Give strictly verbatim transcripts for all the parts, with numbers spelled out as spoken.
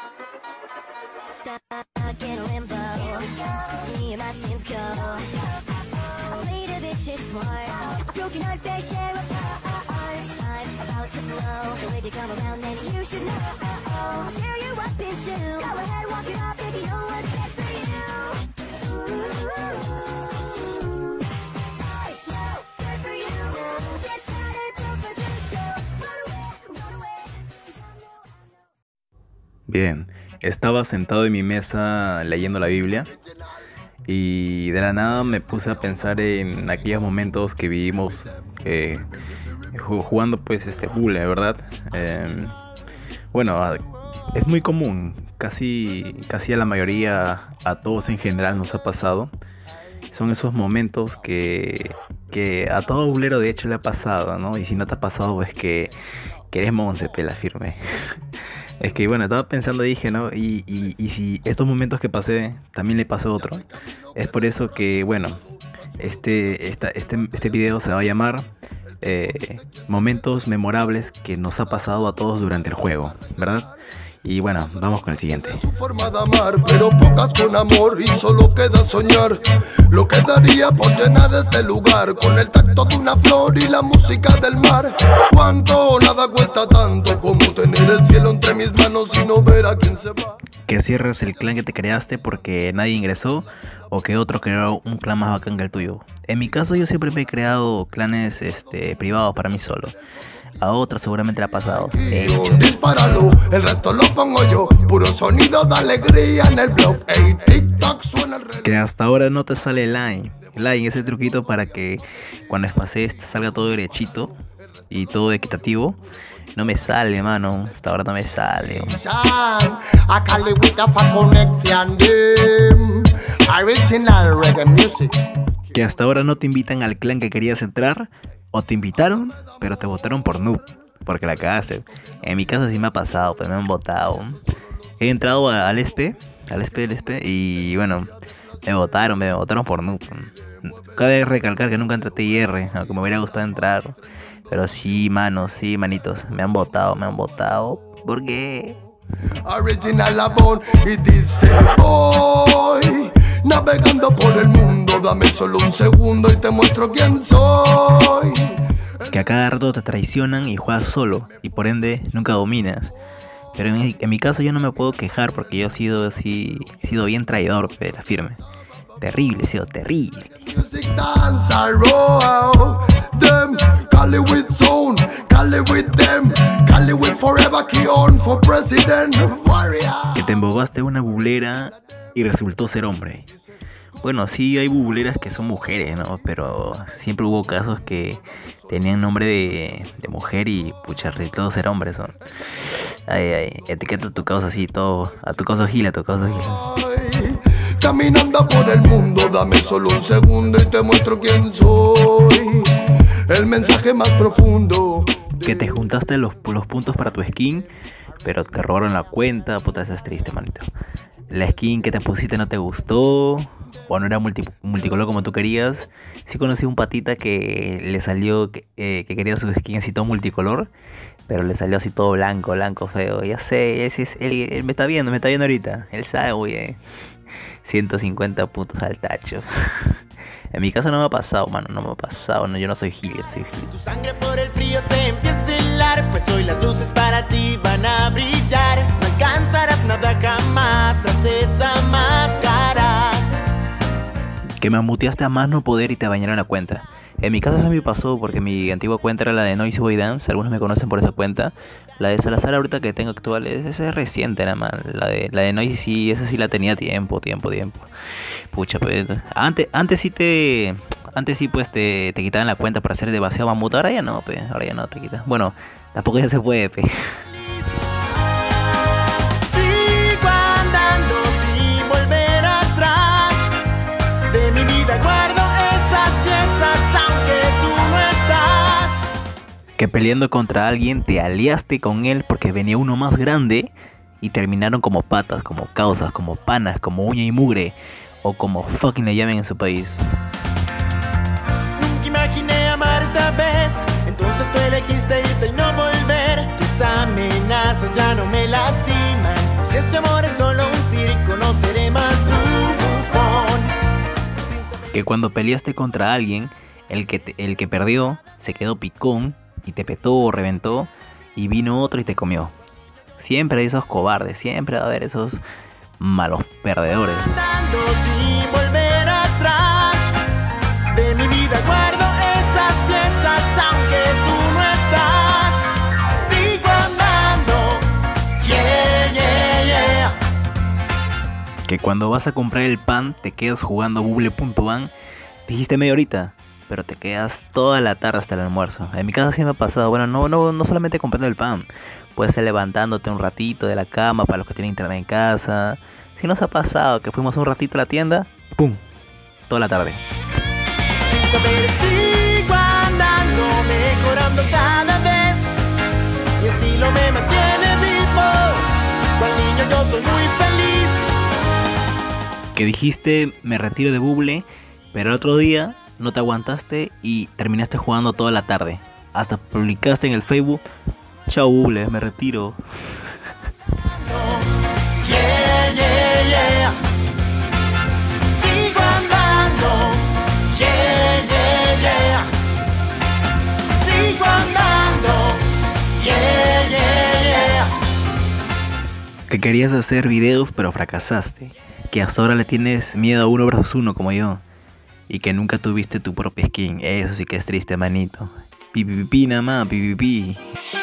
Stuck in a limbo, me and my sins go. I played a vicious part, a broken heart, fair share of parts. I'm about to blow, so if you come around then you should know. I'll tear you up in two, go ahead, walk it up if you know what's best for you. I know, good for you. Get started, don't forget to run away, run away. 'Cause I know, I know. Bien, estaba sentado en mi mesa leyendo la Biblia y de la nada me puse a pensar en aquellos momentos que vivimos eh, ju- jugando pues este bule, ¿verdad? Eh, bueno, a- es muy común, casi, casi a la mayoría, a todos en general nos ha pasado. Son esos momentos que, que a todo bulero de hecho le ha pasado, ¿no? Y si no te ha pasado, pues que, que eres monse, pela firme. Es que bueno, estaba pensando, dije, ¿no? Y, y, y si estos momentos que pasé también le pasó a otro. Es por eso que, bueno, este, esta, este, este video se va a llamar eh, Momentos memorables que nos ha pasado a todos durante el juego, ¿verdad? Y bueno, vamos con el siguiente. Su forma de amar, pero pocas con amor y solo queda soñar. Lo que daría por llenar este lugar con el tacto de una flor y la música del mar. Cuánto nada cuesta tanto como tener el cielo entre mis manos y no ver a quién se va. Que cierres el clan que te creaste porque nadie ingresó o que otro creó un clan más bacán que el tuyo. En mi caso yo siempre me he creado clanes este, privados para mí solo. A otros seguramente le ha pasado. De hecho. Dispáralo, el resto lo pongo yo. Puro sonido de alegría en el blog. Ey, TikTok suena el reloj. Que hasta ahora no te sale line. Line, ese truquito para que cuando espaces te salga todo derechito y todo equitativo. No me sale, mano. Hasta ahora no me sale. A Cali with a fat connection, them. Original reggae music. Que hasta ahora no te invitan al clan que querías entrar. O te invitaron, pero te votaron por noob. Porque la cagaste. En mi caso sí me ha pasado, pues me han votado. He entrado a- al E S P E, al E S P E, al E S P E, y bueno, me votaron, me votaron por noob. Cabe recalcar que nunca entré a T I R, aunque me hubiera gustado entrar. Pero sí, manos, sí, manitos, me han votado, me han votado. ¿Por qué? Original Labón y dice voy navegando por el mundo, dame solo un segundo y te muestro quién soy. Que a cada rato te traicionan y juegas solo, y por ende nunca dominas. Pero en mi, en mi caso yo no me puedo quejar porque yo he sido así, he sido bien traidor, pero firme. Terrible, he sido terrible. Music dance a row them Cali with zone, Cali with them, Cali with forever key on for president warrior. Que te embobaste una bulera y resultó ser hombre. Bueno, sí hay bubuleras que son mujeres, ¿no? Pero siempre hubo casos que tenían nombre de, de mujer y pucha, resultó ser hombres son. Ay, ay, etiqueta a tu causa así, todo, a tu causa gila, a tu causa gila. Ay, caminando por el mundo, dame solo un segundo y te muestro quién soy. El mensaje más profundo. Que te juntaste los, los puntos para tu skin, pero te robaron la cuenta, puta, eso es triste, manito. La skin que te pusiste no te gustó, o no era multi, multicolor como tú querías. Sí conocí un patita que le salió, que, eh, que quería su skin así todo multicolor, pero le salió así todo blanco, blanco, feo. Ya sé, ese es, él, él me está viendo, me está viendo ahorita. Él sabe muy bien. ciento cincuenta puntos al tacho. En mi caso no me ha pasado, mano, no me ha pasado. No, yo no soy gil, yo soy gil. Tu sangre por el frío se empieza a helar, pues hoy las luces para ti van a brillar. No alcanzarás nada jamás tras esa máscara. Que me muteaste a más no poder y te bañaron la cuenta. En mi caso eso me pasó porque mi antigua cuenta era la de Noisy Boy Dance. Algunos me conocen por esa cuenta. La de Salazar ahorita que tengo actual es, esa es reciente nada más. La de, la de Noisy sí, esa sí la tenía tiempo, tiempo, tiempo. Pucha, pues antes, antes sí te... Antes sí pues te, te quitaban la cuenta para hacer demasiado mamut. Ahora ya no, pues, ahora ya no te quitan. Bueno, tampoco ya se puede, pues. Sigo andando sin volver atrás. De mi vida guardo esas piezas aunque tú no estás. Que peleando contra alguien te aliaste con él porque venía uno más grande y terminaron como patas, como causas, como panas, como uña y mugre o como fucking le llamen en su país. Nunca imaginé amar esta vez, entonces tú elegiste irte y no volver. Tus amenazas ya no me lastiman, Si este amor es solo un circo, no seré más tu bufón. Que cuando peleaste contra alguien, el que, te, el que perdió se quedó picón y te petó o reventó y vino otro y te comió. Siempre hay esos cobardes, siempre va a haber esos malos perdedores. Andando sin volver atrás, de mi vida guardo esas piezas aunque tú no estás. Sigo andando, yeah, yeah, yeah. Que cuando vas a comprar el pan te quedas jugando Buble punto ban. Dijiste media horita, pero te quedas toda la tarde hasta el almuerzo. En mi casa sí me ha pasado, bueno, no, no, no solamente comprando el pan. Puede ser levantándote un ratito de la cama para los que tienen internet en casa. Si nos ha pasado que fuimos un ratito a la tienda, ¡pum! Toda la tarde. Sin saber sigo andando, mejorando cada vez. Mi estilo me mantiene vivo. Cual niño yo soy muy feliz. Que dijiste me retiro de Buble, pero el otro día no te aguantaste y terminaste jugando toda la tarde. Hasta publicaste en el Facebook: chao Buble, me retiro. Yeah, yeah, yeah. Sigo andando. Yeah, yeah, yeah. Sigo andando. Yeah, yeah, yeah. Que querías hacer videos pero fracasaste. Que hasta ahora le tienes miedo a uno versus uno como yo. Y que nunca tuviste tu propia skin. Eso sí que es triste, manito. Pi pi pi, pi nada más, pi pi pi.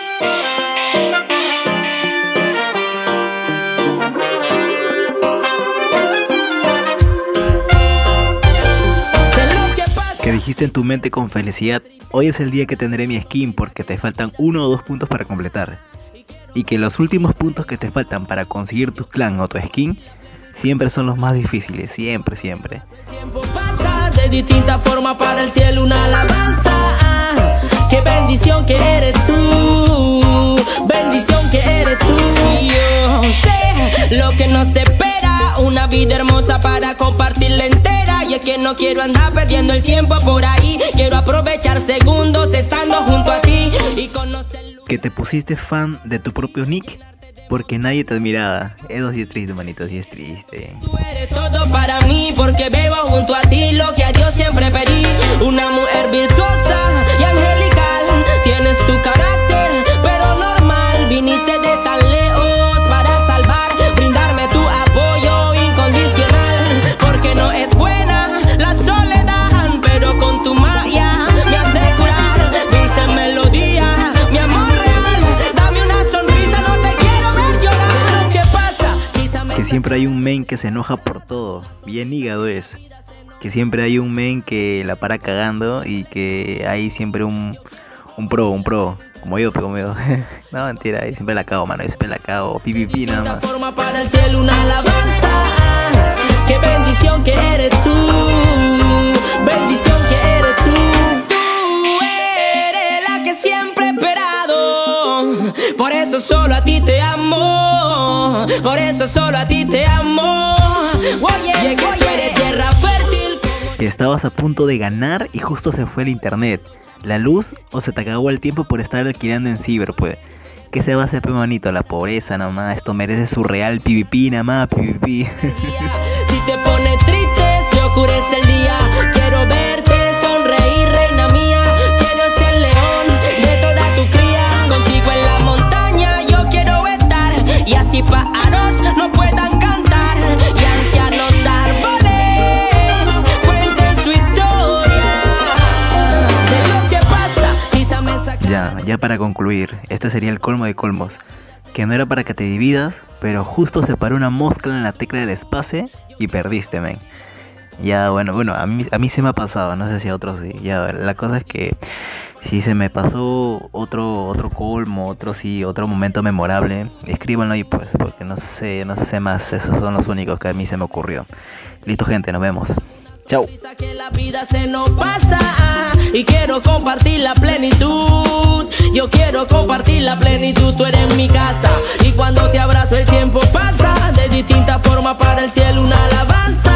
Que dijiste en tu mente con felicidad: hoy es el día que tendré mi skin porque te faltan uno o dos puntos para completar. Y que los últimos puntos que te faltan para conseguir tu clan o tu skin siempre son los más difíciles, siempre, siempre. Tiempo pasa de distinta forma para el cielo una alabanza. Qué bendición que eres tú, bendición que eres tú. Si yo sé lo que nos espera, una vida hermosa para compartirla entera. Y es que no quiero andar perdiendo el tiempo por ahí. Quiero aprovechar segundos estando junto a ti y conocer. Que te pusiste fan de tu propio nick porque nadie te admiraba. Eso sí es triste, manito, sí es triste. Tú eres todo para mí porque veo junto a ti lo que a Dios siempre pedí. Una mujer virtuosa y angelical. Tienes tu carácter, pero normal. Viniste de tan lejos para salvar, brindarme tu apoyo incondicional. Porque no es buena la soledad, pero con tu magia me has de curar. Dulce melodía, mi amor real. Dame una sonrisa, no te quiero ver llorar. ¿Qué pasa? Quítame Que siempre hay un men que se enoja por todo. Bien hígado es. Que siempre hay un men que la para cagando y que hay siempre un, un pro, un pro. Como yo, como yo. No, mentira, yo siempre la cago, mano. Yo siempre la cago. Pi, pi, pi, nada más. forma para el cielo una alabanza. Qué bendición que eres tú, bendición que eres tú. Tú eres la que siempre he esperado. Por eso solo a ti te amo. Por eso solo a ti te amo. Y es que tú eres tierra fértil. Que estabas a punto de ganar y justo se fue el internet, la luz o se te acabó el tiempo por estar alquilando en ciber, pues. ¿Qué se va a hacer, pe manito? La pobreza nada más. Esto merece su real P V P nada más, P V P. Si te pones triste, se oscurece el día. Quiero verte sonreír, reina mía. Quiero ser león de toda tu cría. Contigo en la montaña yo quiero estar. Y así pájaros no puedan cantar. Y ancianos árboles cuenten su historia. De lo que pasa, quítame esa. Ya, ya para concluir, este sería el colmo de colmos. Que no era para que te dividas, pero justo se paró una mosca en la tecla del espacio y perdiste, men. Ya, bueno, bueno, a mí, a mí se me ha pasado, no sé si a otros sí. Ya, la cosa es que si se me pasó otro, otro colmo, otro sí, otro momento memorable, escríbanlo ahí pues, porque no sé, no sé más, esos son los únicos que a mí se me ocurrió. Listo, gente, nos vemos. Chau. Que la vida se nos pasa y quiero compartir la plenitud. Yo quiero compartir la plenitud. Tú eres mi casa y cuando te abrazo el tiempo pasa. De distinta forma para el cielo una alabanza.